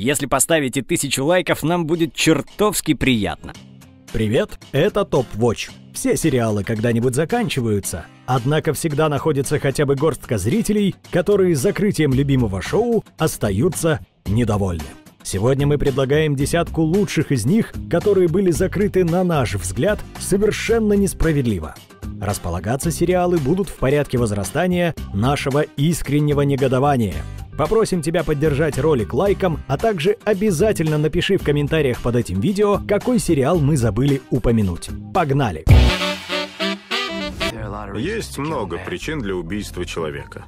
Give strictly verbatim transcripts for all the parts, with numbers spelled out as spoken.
Если поставите тысячу лайков, нам будет чертовски приятно. Привет, это Топ Watch. Все сериалы когда-нибудь заканчиваются, однако всегда находится хотя бы горстка зрителей, которые с закрытием любимого шоу остаются недовольны. Сегодня мы предлагаем десятку лучших из них, которые были закрыты, на наш взгляд, совершенно несправедливо. Располагаться сериалы будут в порядке возрастания нашего искреннего негодования. Попросим тебя поддержать ролик лайком, а также обязательно напиши в комментариях под этим видео, какой сериал мы забыли упомянуть. Погнали! Есть много причин для убийства человека.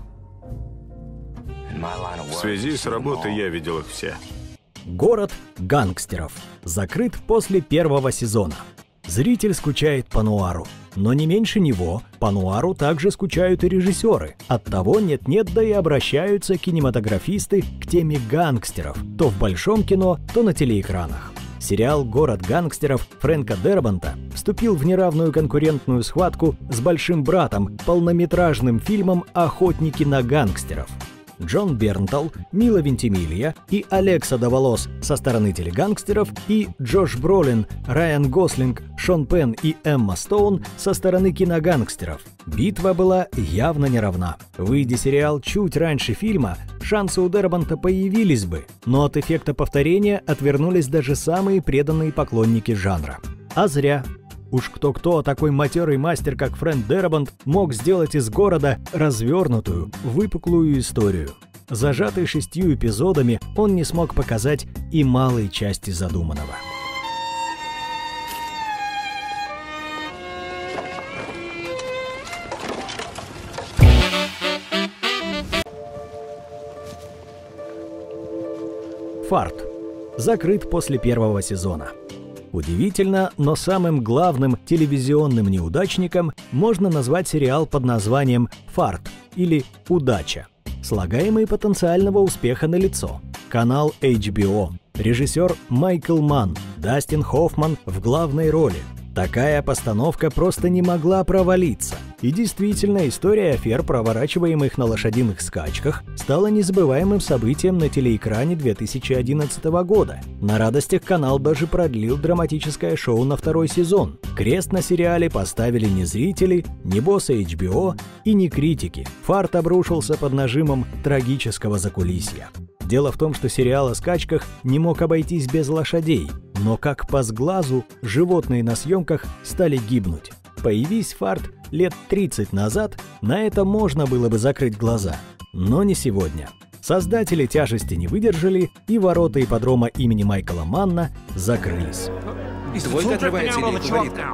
В связи с работой я видел их все. Город гангстеров. Закрыт после первого сезона. Зритель скучает по нуару. Но не меньше него по нуару также скучают и режиссеры. Оттого нет-нет, да и обращаются кинематографисты к теме гангстеров. То в большом кино, то на телеэкранах. Сериал «Город гангстеров» Фрэнка Дарабонта вступил в неравную конкурентную схватку с «Большим братом», полнометражным фильмом «Охотники на гангстеров». Джон Бернтал, Мила Вентимилья и Алекса Давалос со стороны телегангстеров и Джош Бролин, Райан Гослинг, Шон Пенн и Эмма Стоун со стороны киногангстеров. Битва была явно неравна. Выйдя сериал чуть раньше фильма, шансы у Дарабонта появились бы, но от эффекта повторения отвернулись даже самые преданные поклонники жанра. А зря. Уж кто-кто, а такой матерый мастер, как Фрэнк Дарабонт, мог сделать из города развернутую, выпуклую историю. Зажатый шестью эпизодами, он не смог показать и малой части задуманного. Фарт. Закрыт после первого сезона. Удивительно, но самым главным телевизионным неудачником можно назвать сериал под названием «Фарт» или «Удача». Слагаемый потенциального успеха налицо. Канал эйч би о. Режиссер Майкл Манн. Дастин Хоффман в главной роли. Такая постановка просто не могла провалиться. И действительно, история афер, проворачиваемых на лошадиных скачках, стала незабываемым событием на телеэкране две тысячи одиннадцатого года. На радостях канал даже продлил драматическое шоу на второй сезон. Крест на сериале поставили не зрители, не боссы эйч би о и не критики. Фарт обрушился под нажимом трагического закулисья. Дело в том, что сериал о скачках не мог обойтись без лошадей, но как по сглазу животные на съемках стали гибнуть. Появись Фарт лет тридцать назад, на это можно было бы закрыть глаза. Но не сегодня. Создатели тяжести не выдержали, и ворота ипподрома имени Майкла Манна закрылись. Двойка отрывается или фаворитка?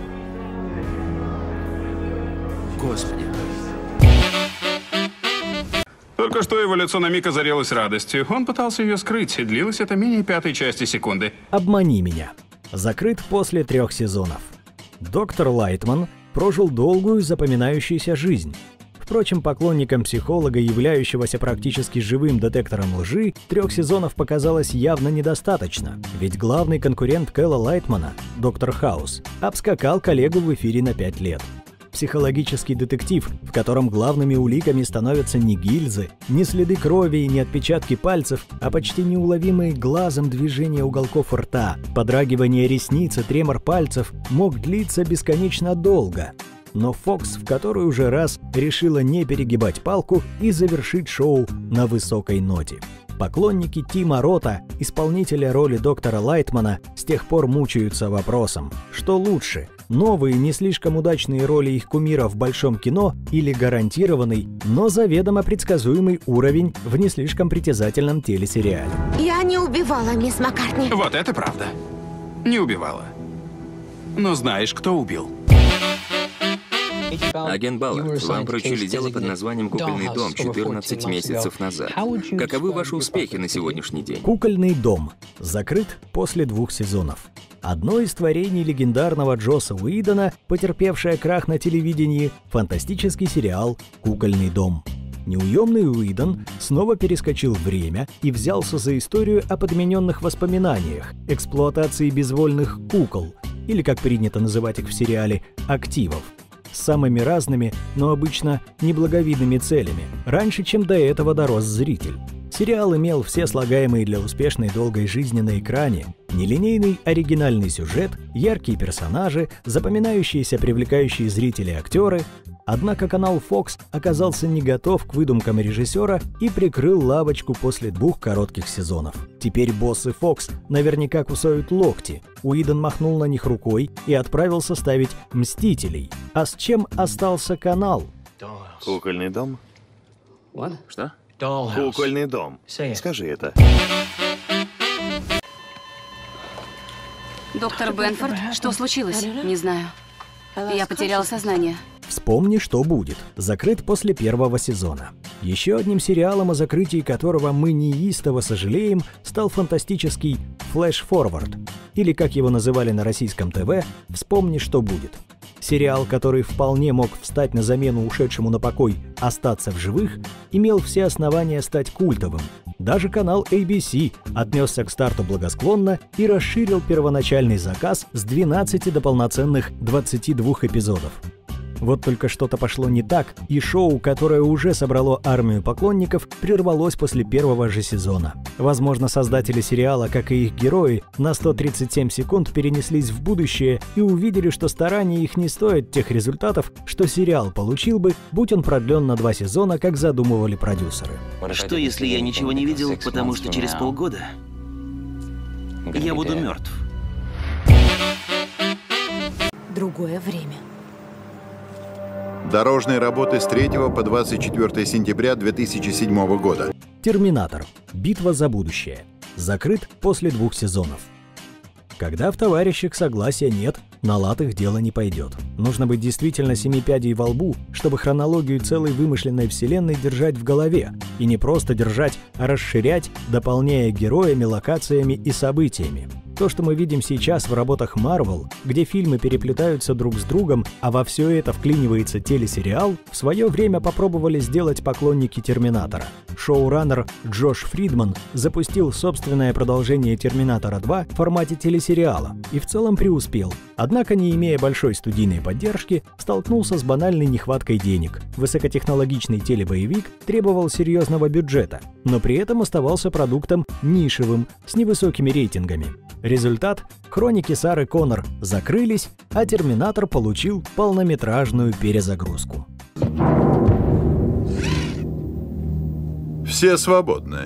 Господи. Только что его лицо на миг озарилось радостью. Он пытался ее скрыть, и длилось это менее пятой части секунды. «Обмани меня». Закрыт после трех сезонов. Доктор Лайтман прожил долгую запоминающуюся жизнь. Впрочем, поклонникам психолога, являющегося практически живым детектором лжи, трех сезонов показалось явно недостаточно, ведь главный конкурент Кэла Лайтмана, доктор Хаус, обскакал коллегу в эфире на пять лет. Психологический детектив, в котором главными уликами становятся не гильзы, не следы крови и не отпечатки пальцев, а почти неуловимые глазом движения уголков рта, подрагивание ресниц и тремор пальцев, мог длиться бесконечно долго. Но Fox в который уже раз решила не перегибать палку и завершить шоу на высокой ноте. Поклонники Тима Рота, исполнителя роли доктора Лайтмана, с тех пор мучаются вопросом, что лучше – новые, не слишком удачные роли их кумира в большом кино или гарантированный, но заведомо предсказуемый уровень в не слишком притязательном телесериале. Я не убивала, мисс Маккартни. Вот это правда. Не убивала. Но знаешь, кто убил? Агент Баллард, вам поручили дело под названием «Кукольный дом» четырнадцать месяцев назад. Каковы ваши успехи на сегодняшний день? «Кукольный дом» закрыт после двух сезонов. Одно из творений легендарного Джосса Уидона, потерпевшее крах на телевидении, фантастический сериал «Кукольный дом». Неуемный Уидон снова перескочил время и взялся за историю о подмененных воспоминаниях, эксплуатации безвольных кукол, или, как принято называть их в сериале, активов, с самыми разными, но обычно неблаговидными целями, раньше, чем до этого дорос зритель. Сериал имел все слагаемые для успешной долгой жизни на экране: нелинейный оригинальный сюжет, яркие персонажи, запоминающиеся привлекающие зрителей актеры. Однако канал Fox оказался не готов к выдумкам режиссера и прикрыл лавочку после двух коротких сезонов. Теперь боссы Fox наверняка кусают локти. Уидон махнул на них рукой и отправился ставить «Мстителей». А с чем остался канал? Кукольный дом? Что? Кукольный дом. Скажи это. Доктор Бенфорд, что случилось? Не знаю. Я потеряла сознание. «Вспомни, что будет» закрыт после первого сезона. Еще одним сериалом, о закрытии которого мы неистово сожалеем, стал фантастический «Flash Forward», или, как его называли на российском ТВ, «Вспомни, что будет». Сериал, который вполне мог встать на замену ушедшему на покой «Остаться в живых», имел все основания стать культовым. Даже канал эй би си отнесся к старту благосклонно и расширил первоначальный заказ с двенадцати до полноценных двадцати двух эпизодов. Вот только что-то пошло не так, и шоу, которое уже собрало армию поклонников, прервалось после первого же сезона. Возможно, создатели сериала, как и их герои, на сто тридцать семь секунд перенеслись в будущее и увидели, что старания их не стоят тех результатов, что сериал получил бы, будь он продлен на два сезона, как задумывали продюсеры. Что, если я ничего не видел, потому что через полгода я буду мертв? Другое время. Дорожные работы с третьего по двадцать четвёртое сентября две тысячи седьмого года. «Терминатор. Битва за будущее». Закрыт после двух сезонов. Когда в товарищах согласия нет, на латых дело не пойдет. Нужно быть действительно семи пядей во лбу, чтобы хронологию целой вымышленной вселенной держать в голове. И не просто держать, а расширять, дополняя героями, локациями и событиями. То, что мы видим сейчас в работах Marvel, где фильмы переплетаются друг с другом, а во все это вклинивается телесериал, в свое время попробовали сделать поклонники «Терминатора». Шоураннер Джош Фридман запустил собственное продолжение «Терминатора два» в формате телесериала и в целом преуспел. Однако, не имея большой студийной поддержки, столкнулся с банальной нехваткой денег. Высокотехнологичный телебоевик требовал серьезного бюджета, но при этом оставался продуктом нишевым, с невысокими рейтингами. Результат – «Хроники Сары Коннор» закрылись, а «Терминатор» получил полнометражную перезагрузку. Все свободны.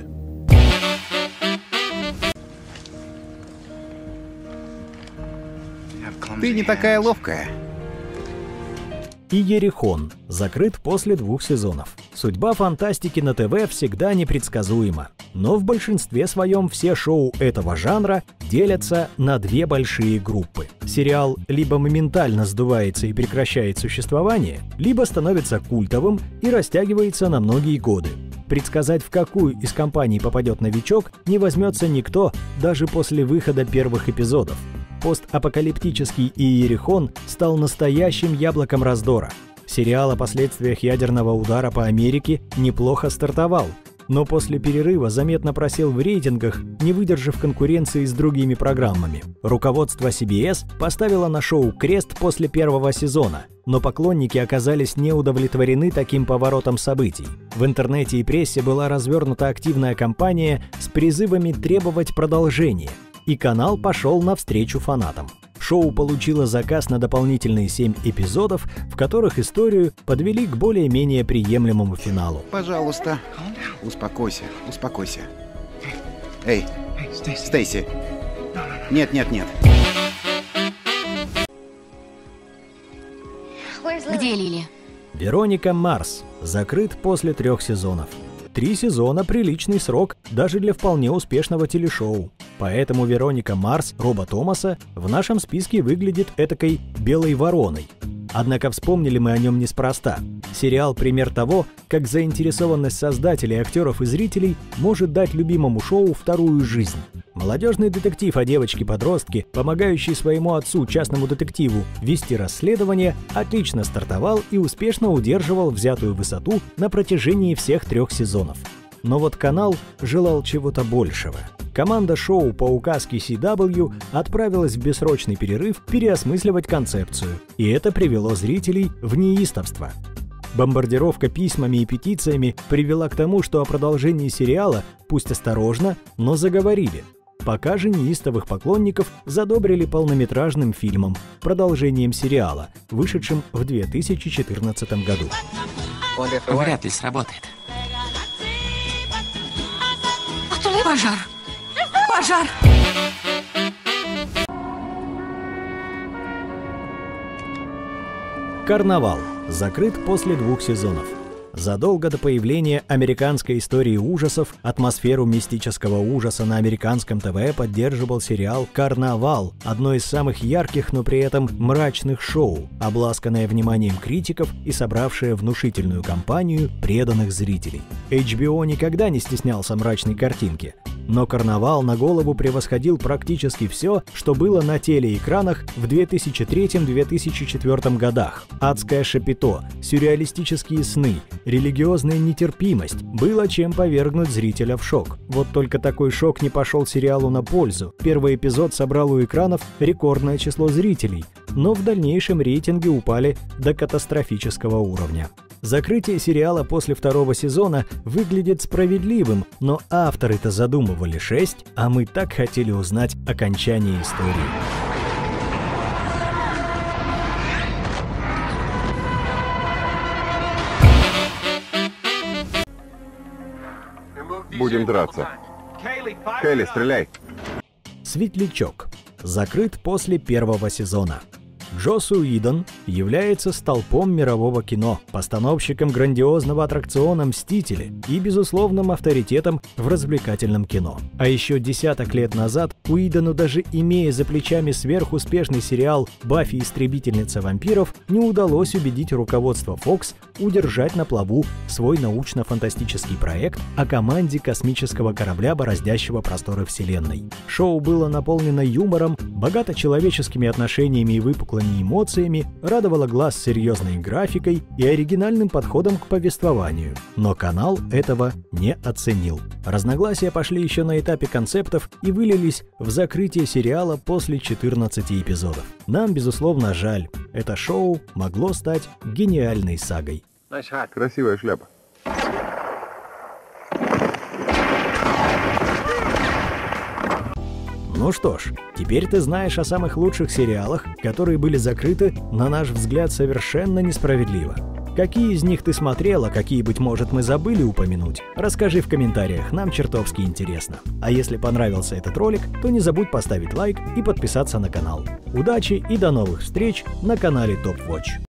Ты не такая ловкая. «Иерихон» закрыт после двух сезонов. Судьба фантастики на ТВ всегда непредсказуема. Но в большинстве своем все шоу этого жанра делятся на две большие группы. Сериал либо моментально сдувается и прекращает существование, либо становится культовым и растягивается на многие годы. Предсказать, в какую из компаний попадет новичок, не возьмется никто даже после выхода первых эпизодов. Постапокалиптический «Иерихон» стал настоящим яблоком раздора. Сериал о последствиях ядерного удара по Америке неплохо стартовал, но после перерыва заметно просел в рейтингах, не выдержав конкуренции с другими программами. Руководство си би эс поставило на шоу крест после первого сезона, но поклонники оказались не удовлетворены таким поворотом событий. В интернете и прессе была развернута активная кампания с призывами требовать продолжения, и канал пошел навстречу фанатам. Шоу получило заказ на дополнительные семь эпизодов, в которых историю подвели к более-менее приемлемому финалу. Пожалуйста, успокойся, успокойся. Эй, Стейси. Нет, нет, нет. Где Лили? «Вероника Марс» закрыт после трех сезонов. Три сезона – приличный срок даже для вполне успешного телешоу. Поэтому Вероника Марс Роба Томаса в нашем списке выглядит этакой белой вороной. Однако вспомнили мы о нем неспроста. Сериал – пример того, как заинтересованность создателей, актеров и зрителей может дать любимому шоу вторую жизнь. Молодежный детектив о девочке-подростке, помогающей своему отцу, частному детективу, вести расследование, отлично стартовал и успешно удерживал взятую высоту на протяжении всех трех сезонов. Но вот канал желал чего-то большего. Команда шоу по указке си дабл ю отправилась в бессрочный перерыв переосмысливать концепцию, и это привело зрителей в неистовство. Бомбардировка письмами и петициями привела к тому, что о продолжении сериала, пусть осторожно, но заговорили. Пока же неистовых поклонников задобрили полнометражным фильмом, продолжением сериала, вышедшим в две тысячи четырнадцатом году. Вряд ли сработает. Пожар! Пожар! «Карнавал» закрыт после двух сезонов. Задолго до появления американской истории ужасов атмосферу мистического ужаса на американском ТВ поддерживал сериал «Карнавал», одно из самых ярких, но при этом мрачных шоу, обласканное вниманием критиков и собравшее внушительную компанию преданных зрителей. эйч би о никогда не стеснялся мрачной картинки, но «Карнавал» на голову превосходил практически все, что было на телеэкранах в две тысячи третьем — две тысячи четвёртом годах. Адское шапито, сюрреалистические сны, религиозная нетерпимость, было чем повергнуть зрителя в шок. Вот только такой шок не пошел сериалу на пользу. Первый эпизод собрал у экранов рекордное число зрителей, но в дальнейшем рейтинги упали до катастрофического уровня. Закрытие сериала после второго сезона выглядит справедливым, но авторы-то задумывали шесть, а мы так хотели узнать окончание истории. Будем драться. Кейли, стреляй. «Светлячок» закрыт после первого сезона. Джосс Уидон является столпом мирового кино, постановщиком грандиозного аттракциона «Мстители» и безусловным авторитетом в развлекательном кино. А еще десяток лет назад Уидону, даже имея за плечами сверхуспешный сериал «Баффи. Истребительница вампиров», не удалось убедить руководство Fox удержать на плаву свой научно-фантастический проект о команде космического корабля, бороздящего просторы Вселенной. Шоу было наполнено юмором, богато человеческими отношениями и выпуклыми эмоциями, радовало глаз серьезной графикой и оригинальным подходом к повествованию. Но канал этого не оценил. Разногласия пошли еще на этапе концептов и вылились в закрытие сериала после четырнадцати эпизодов. Нам, безусловно, жаль. Это шоу могло стать гениальной сагой. Красивая шляпа. Ну что ж, теперь ты знаешь о самых лучших сериалах, которые были закрыты, на наш взгляд, совершенно несправедливо. Какие из них ты смотрел, а какие, быть может, мы забыли упомянуть? Расскажи в комментариях, нам чертовски интересно. А если понравился этот ролик, то не забудь поставить лайк и подписаться на канал. Удачи и до новых встреч на канале Топ Вотч.